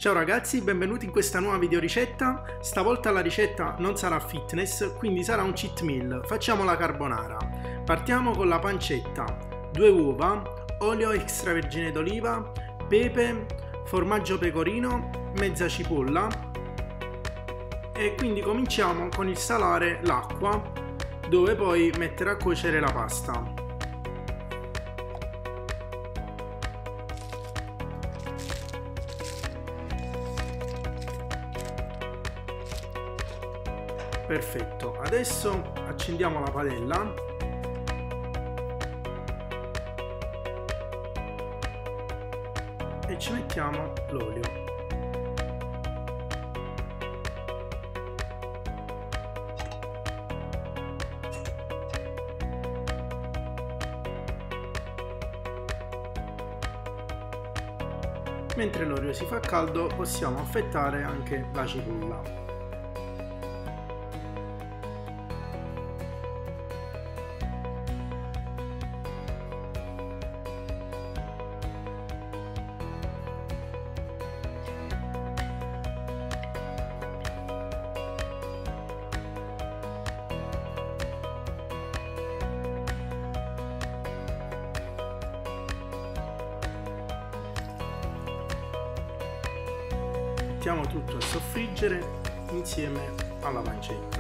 Ciao ragazzi, benvenuti in questa nuova videoricetta. Stavolta la ricetta non sarà fitness, quindi sarà un cheat meal. Facciamo la carbonara. Partiamo con la pancetta, 2 uova, olio extravergine d'oliva, pepe, formaggio pecorino, mezza cipolla. E quindi cominciamo con il salare l'acqua, dove poi mettere a cuocere la pasta. Perfetto, adesso accendiamo la padella e ci mettiamo l'olio. Mentre l'olio si fa caldo possiamo affettare anche la cipolla. Mettiamo tutto a soffriggere insieme alla pancetta.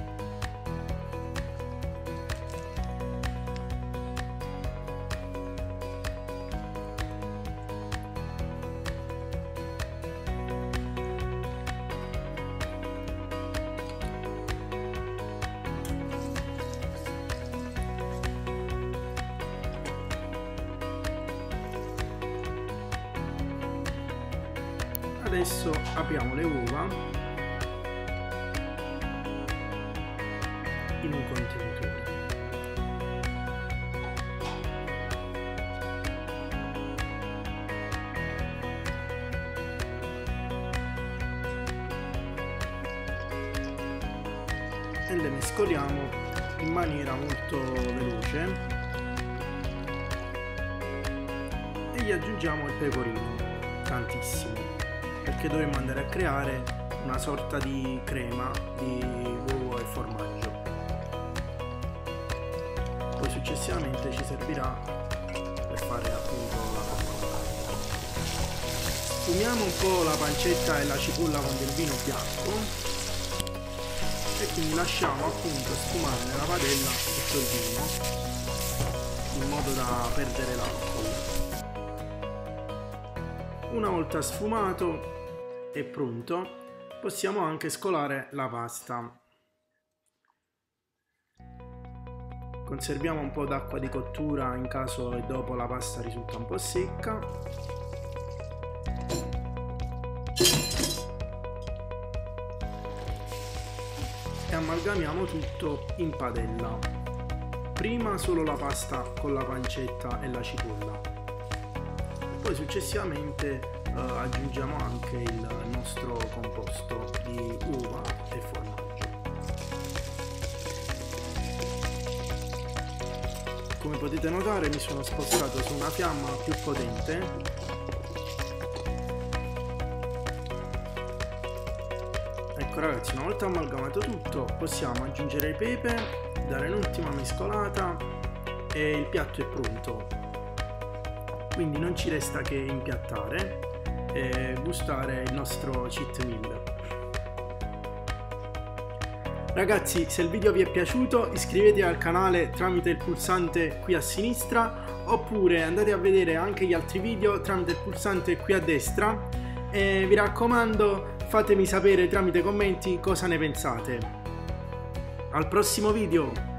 Adesso apriamo le uova in un contenitore. E le mescoliamo in maniera molto veloce e gli aggiungiamo il pecorino, tantissimo, perché dovremmo andare a creare una sorta di crema di uovo e formaggio. Poi successivamente ci servirà per fare appunto la carbonara. Sfumiamo un po' la pancetta e la cipolla con del vino bianco e quindi lasciamo appunto sfumare nella padella tutto il vino in modo da perdere l'alcol. Una volta sfumato e pronto, possiamo anche scolare la pasta. Conserviamo un po' d'acqua di cottura in caso e dopo la pasta risulta un po' secca. E amalgamiamo tutto in padella. Prima solo la pasta con la pancetta e la cipolla. Poi successivamente aggiungiamo anche il nostro composto di uva e formaggio. Come potete notare mi sono spostato su una fiamma più potente Ecco ragazzi, una volta amalgamato tutto possiamo aggiungere il pepe, dare un'ultima mescolata e il piatto è pronto. Quindi non ci resta che impiattare e gustare il nostro cheat meal. Ragazzi, se il video vi è piaciuto iscrivetevi al canale tramite il pulsante qui a sinistra, oppure andate a vedere anche gli altri video tramite il pulsante qui a destra e vi raccomando fatemi sapere tramite commenti cosa ne pensate. Al prossimo video!